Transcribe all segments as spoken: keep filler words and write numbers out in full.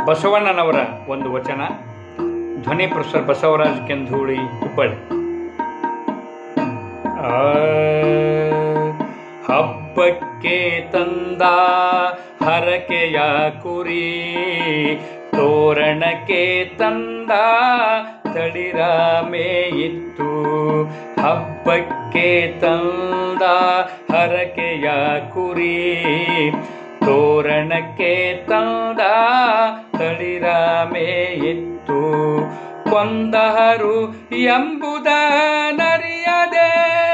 ಬಸವಣ್ಣನವರ ಒಂದು ವಚನ. ಧ್ವನಿ ಪ್ರೊಫೆಸರ್ ಬಸವರಾಜ್ ಕೆಂಧೂಳಿ ಹುಬ್ಬಳ್ಳಿ. ಹಬ್ಬಕ್ಕೆ ತಂದ ಹರಕೆಯ ಕುರಿ, ತೋರಣಕ್ಕೆ ತಂದ ತಳಿರ ಮೇಯಿತ್ತು. ಹಬ್ಬಕ್ಕೆ ತಂದ ಹರಕೆಯ ಕುರಿ, ತೋರಣಕ್ಕೆ ತಂದ ತಳಿರ ಮೇಯಿತ್ತು. ಕೊಂದಹರು ಎಂಬುದ ನರಿಯದೆ,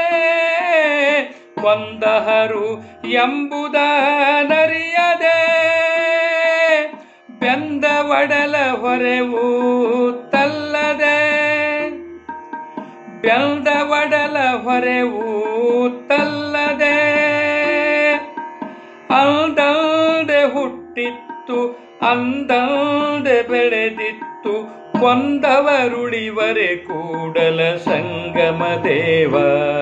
ಕೊಂದಹರು ಎಂಬುದ ನರಿಯದೆ, ಬೆಂದ ಒಡಲ ಹೊರೆವು ತಲ್ಲದೆ, ಬೆಂದ ಒಡಲ ಹೊರೆವು ತಲ್ಲದೆ, ಅಂದಲ್ದೆ ಹುಟ್ಟಿತ್ತು ಅಂದಲ್ದೆ ಬೆಳೆದಿತ್ತು. ಕೊಂದವರುಳಿವರೆ ಕೂಡಲ ಸಂಗಮ ದೇವ,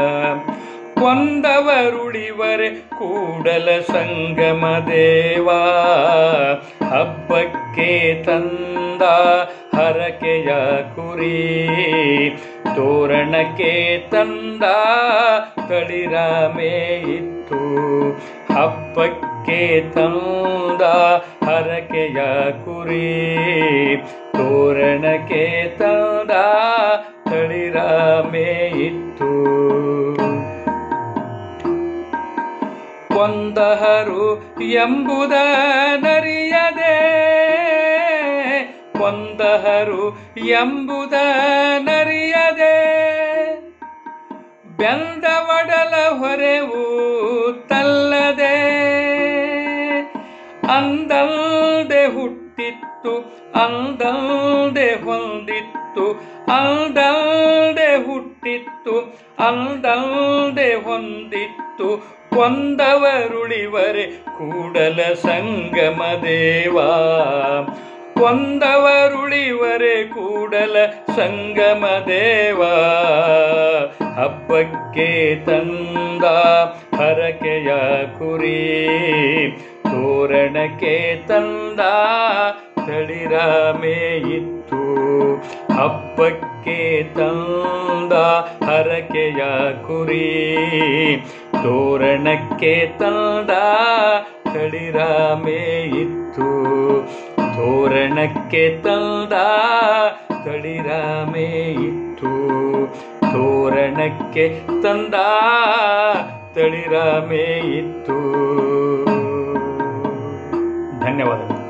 ಕೊಂದವರುಳಿವರೆ ಕೂಡಲ ಸಂಗಮ ದೇವ. ಹಬ್ಬಕ್ಕೆ ತಂದ ಹರಕೆಯ ಕುರಿ, ತೋರಣಕ್ಕೆ ತಂದ ತಳಿರ ಮೇಯಿತ್ತು. ಹಬ್ಬಕ್ಕೆ ತಂದ ಹರಕೆಯ ಕುರಿ, ತೋರಣಕ್ಕೆ ತಂದ ತಳಿರ ಮೇಯಿತ್ತು. ಕೊಂದಹರು ಎಂಬುದ ನರಿಯದೆ, ಕೊಂದಹರು ಎಂಬುದ ನರಿಯದೆ, ಬೆಂದ ಒಡಲ ಹೊರೆವು ತಲ್ಲದೆ, ಅಂದಲ್ದೆ ಹುಟ್ಟಿತ್ತು ಅಂದಲ್ದೆ ಹೊಂದಿತ್ತು. ಅಂದಲ್ದೆ ಹುಟ್ಟಿತ್ತು ಅಂದಲ್ದೆ ಹೊಂದಿತ್ತು. ಕೊಂದವರುಳಿವರೆ ಕೂಡಲ ಸಂಗಮ ದೇವ, ಕೊಂದವರುಳಿವರೆ ಕೂಡಲ ಸಂಗಮ ದೇವ. ಹಬ್ಬಕ್ಕೆ ತಂದ ಹರಕೆಯ ಕುರಿ, ತೋರಣಕ್ಕೆ ತಂದ ತಳಿರ ಮೇಯಿತ್ತು. ಹಬ್ಬಕ್ಕೆ ತಂದ ಹರಕೆಯ ಕುರಿ, ತೋರಣಕ್ಕೆ ತಂದ ತಳಿರ ಮೇಯಿತ್ತು. ತೋರಣಕ್ಕೆ ತಂದ ತಳಿರ ಮೇಯಿತ್ತು. ತೋರಣಕ್ಕೆ ತಂದ ತಳಿರ ಮೇಯಿತ್ತು. ಧನ್ಯವಾದಗಳು.